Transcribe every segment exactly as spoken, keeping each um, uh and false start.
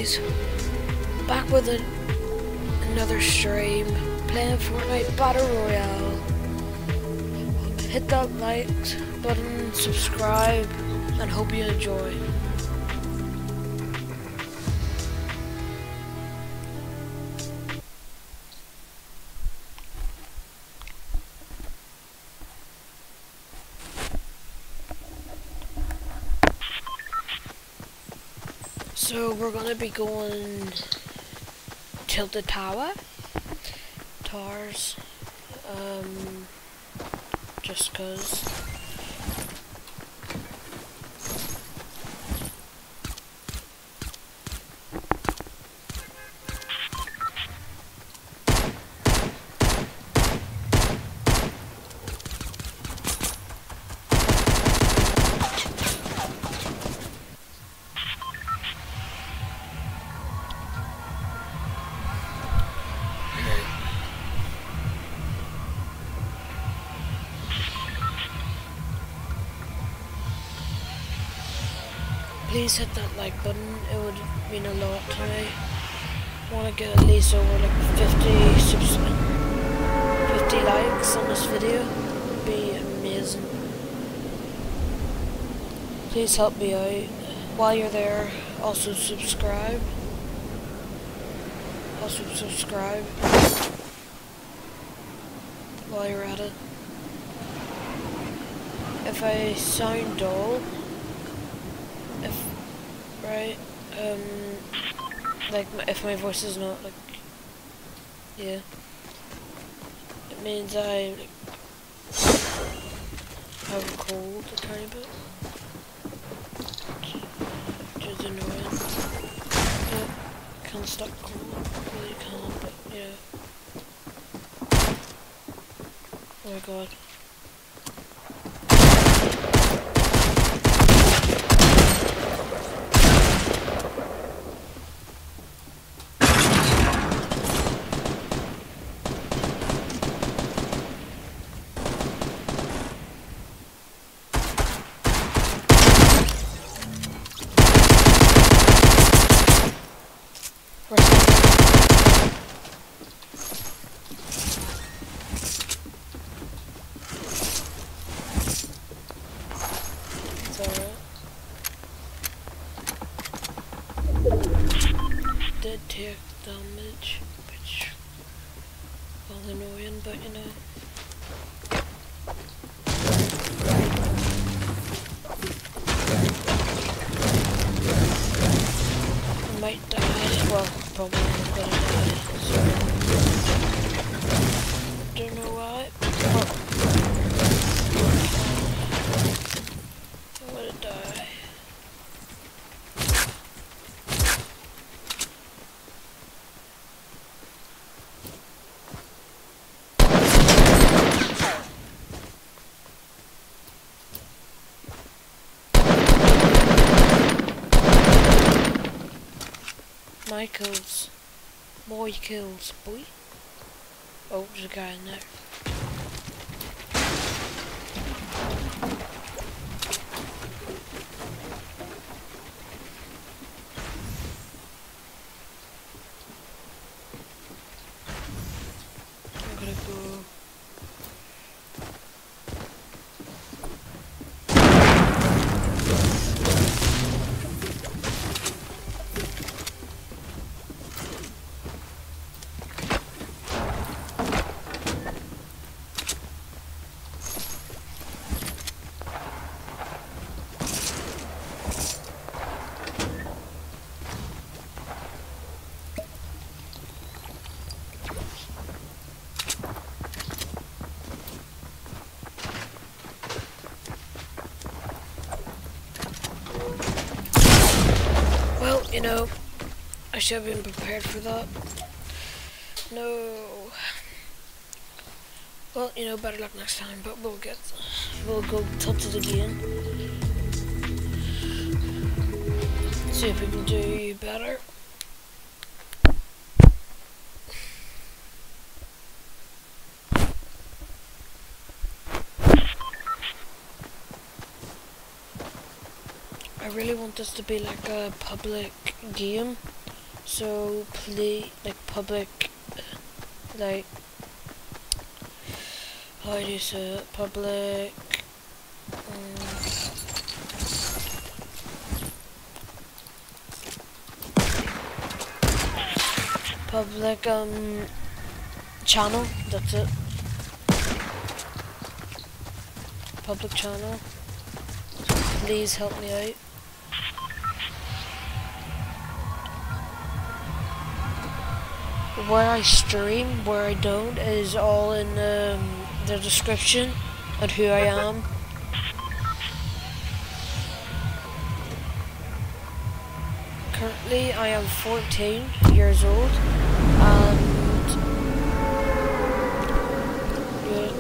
guys, back with a, another stream, playing Fortnite Battle Royale. Hit that like button, subscribe, and hope you enjoy. So we're gonna be going Tilted Tower, Towers, um, just cause. Please hit that like button, it would mean a lot to me. I want to get at least over like fifty, subs fifty likes on this video, it would be amazing. Please help me out. While you're there, also subscribe. Also subscribe while you're at it. If I sound dull, if right, um, like my, if my voice is not like, yeah, it means I like, have a cold a tiny bit, which is annoying. But can't stop cold, really can't. But yeah. Oh my god. Did take damage, which was annoying, but you know. I might die, well, probably I'm gonna die, so don't know why. Oh. I'm gonna die. My kills. More kills, boy. Oh, there's a guy in there. I'm gonna go. Well, you know, I should have been prepared for that. No. Well, you know, better luck next time, but we'll get, we'll go tilted again. See if we can do better. I really want this to be like a public game. So please, like public, like how do you say it? Public. Um, public um channel. That's it. Public channel. Please help me out. Where I stream, where I don't, is all in um, the description and who I am. Currently, I am fourteen years old, and yeah.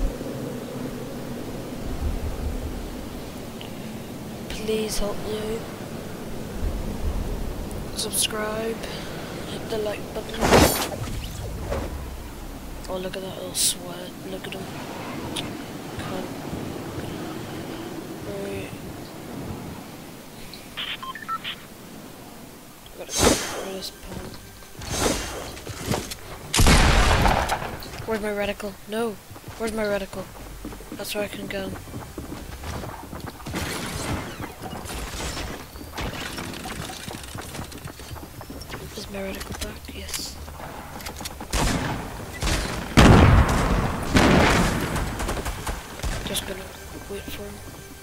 Please help me out. Subscribe. Hit the like button. Oh, look at that little sweat. Look at him. Cunt. Right. Gotta get rid of this pump. Where's my reticle? No. Where's my reticle? That's where I can go. Is my reticle back? Yes. Just gonna wait for him.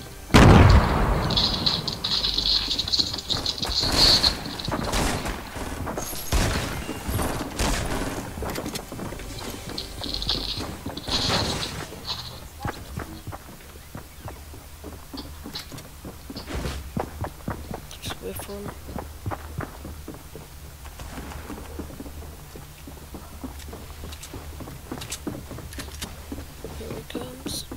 Just wait for him. Here he comes.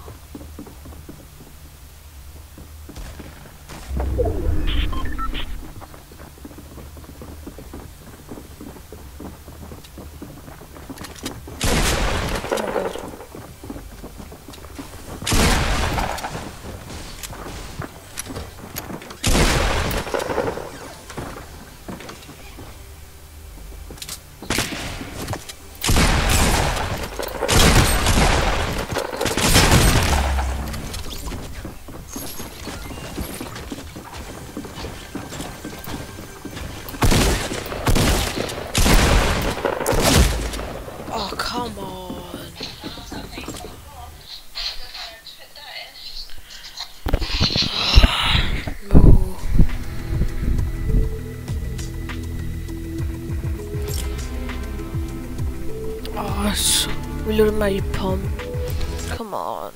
Oh, come on. No. Oh, so reloading my pump. Come on.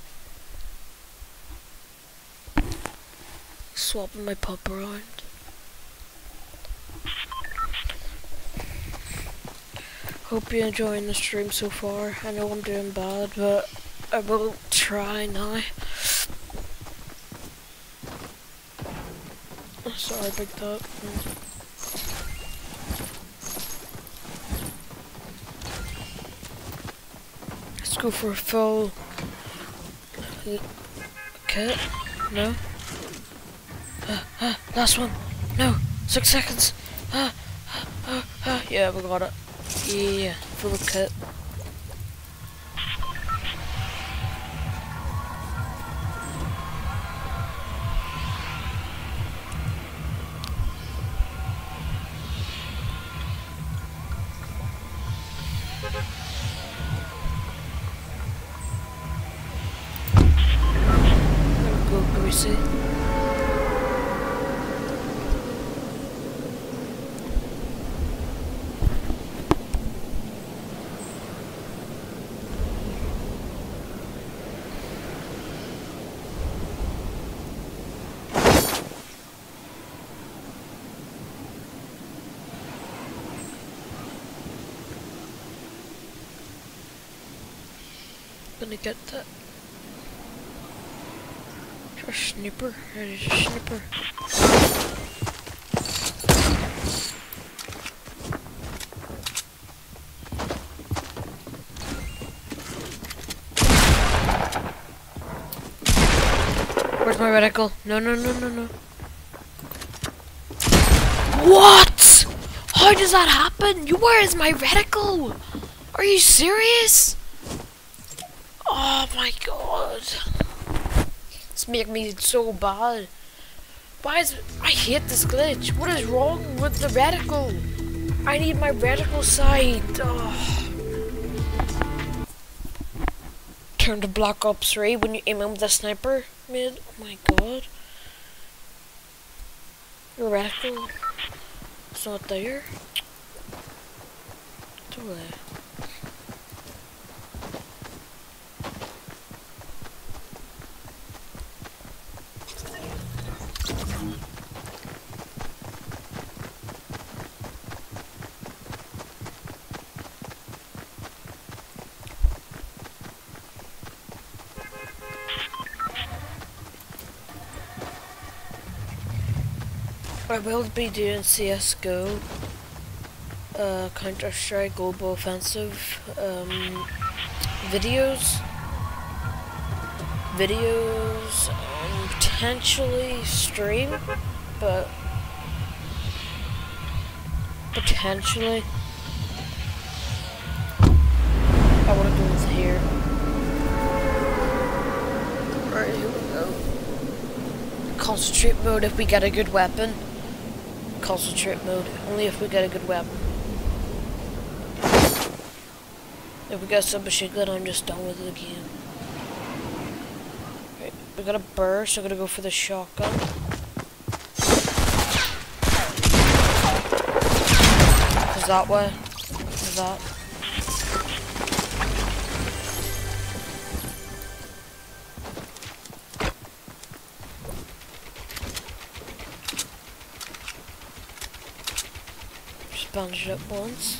Swapping my pump around. Hope you're enjoying the stream so far. I know I'm doing bad, but I will try now. Sorry about that. Let's go for a full kit. No. Ah, ah, last one. No. Six seconds. Ah, ah, ah, ah. Yeah, we got it. Yeah, full kit. Go greasy. Gonna get that. A sniper? There's a sniper. Where's my reticle? No, no, no, no, no. What? How does that happen? You, where is my reticle? Are you serious? Oh my god. It's making me so bad. Why is it, I hate this glitch. What is wrong with the reticle? I need my reticle sight. Oh. Turn to Black Ops three when you aim in with a sniper, mid. Oh my god. Your reticle. It's not there. It's away. I will be doing C S G O, uh, Counter-Strike Global Offensive um, videos, videos, um, potentially stream, but potentially I want to go with here. Right, here we go. Concentrate mode if we get a good weapon. Concentrate mode only if we get a good weapon. If we got a submachine gun, I'm just done with the game. Right, we got a burst, so I'm gonna go for the shotgun. Is that way? Is that? Sponge it up once.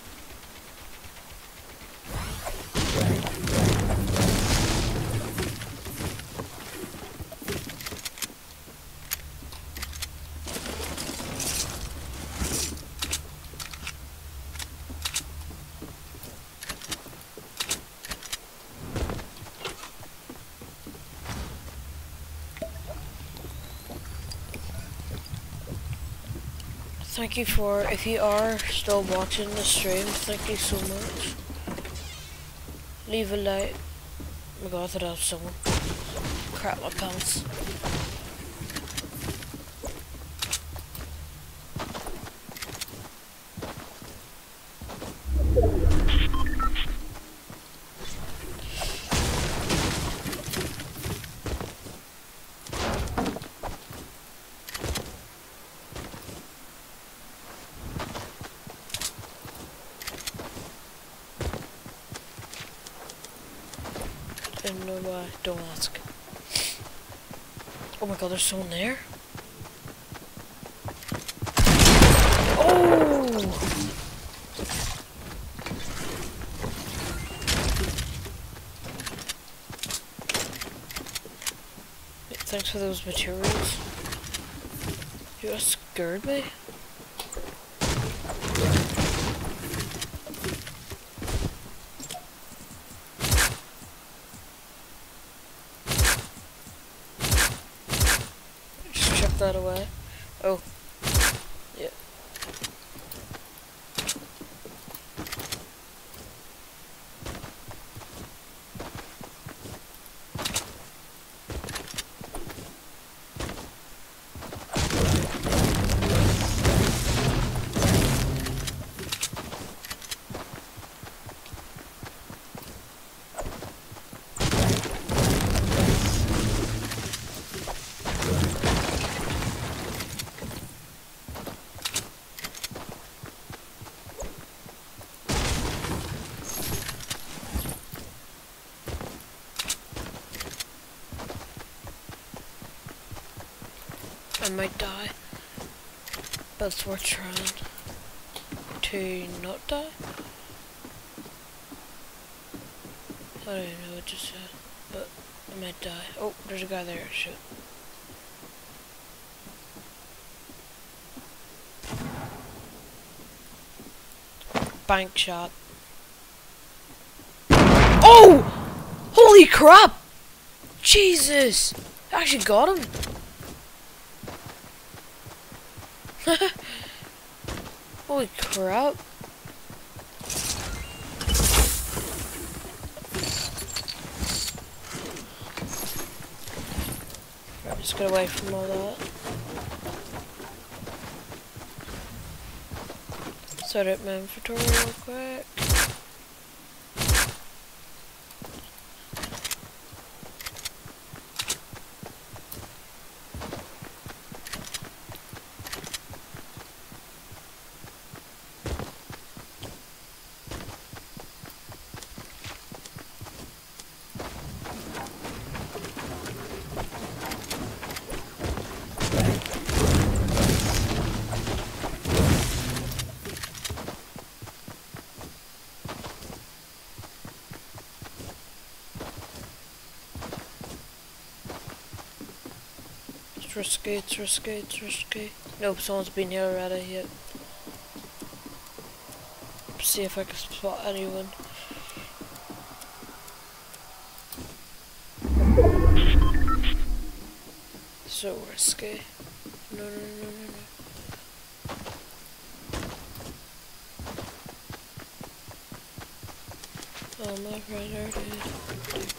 Thank you for, if you are still watching the stream, thank you so much. Leave a like. Oh my god, I thought I was someone. Crap my pants. I don't know why. Don't ask. Oh my god, there's someone there. Oh! Thanks for those materials. You just scared me. That away. Oh. Yeah. I might die, but it's worth trying to not die. I don't even know what just said, but I might die. Oh, there's a guy there, shit. Bank shot. Oh! Holy crap! Jesus! I actually got him. Holy crap. Right, just get away from all that. Sort out my inventory real quick. It's risky, it's risky, it's risky. Nope, someone's been here already yet. See if I can spot anyone. So risky. No, no, no, no, no. Oh my brother did.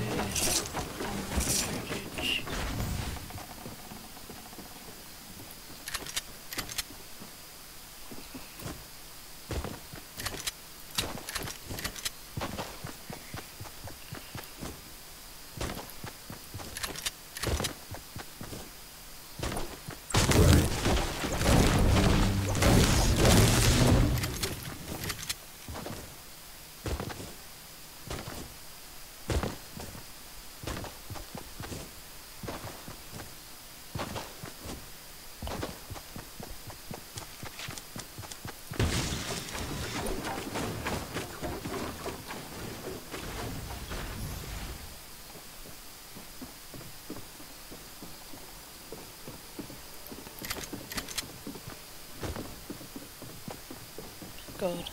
God.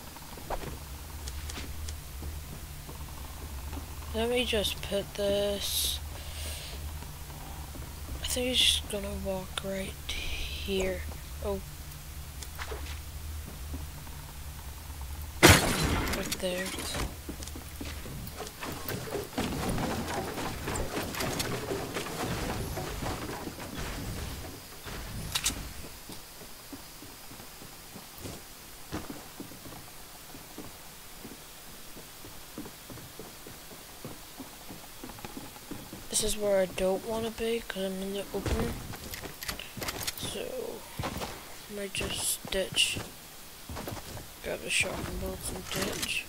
Let me just put this. I think he's just gonna walk right here. Oh. Right there. This is where I don't want to be because I'm in the open. So, I might just ditch. Grab the shotgun bolts and ditch.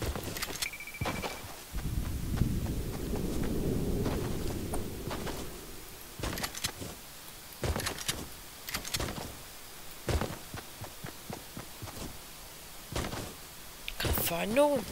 Can't find no one.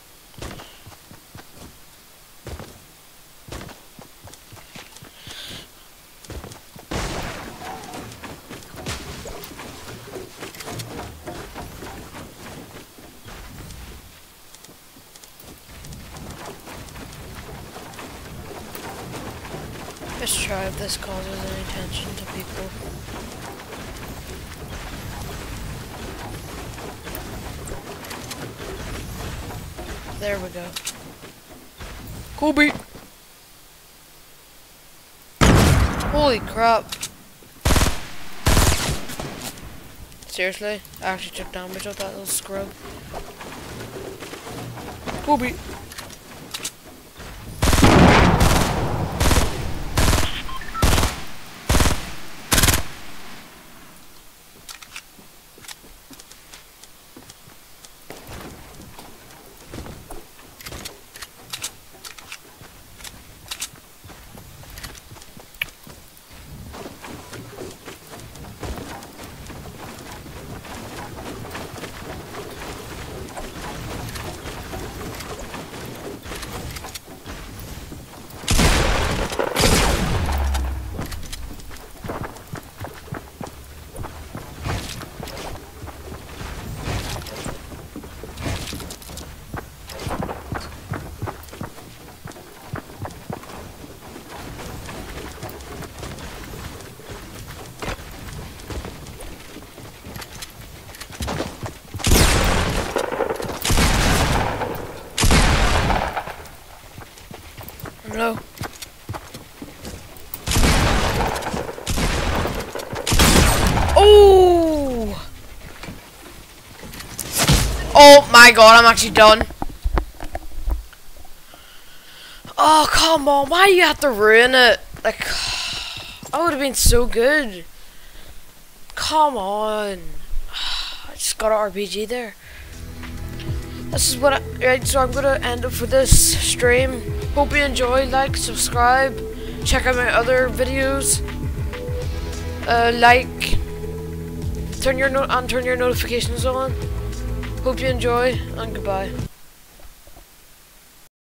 Let's try if this causes any attention to people. There we go. Kobe! Holy crap. Seriously? I actually took damage off that little scrub. Kobe! No. Oh! Oh my god, I'm actually done. Oh, come on, why do you have to ruin it? Like, I would have been so good. Come on. I just got an R P G there. This is what I, right, so I'm gonna end it for this stream. Hope you enjoy, like, subscribe, check out my other videos. Uh, like, turn your no and turn your notifications on. Hope you enjoy, and goodbye.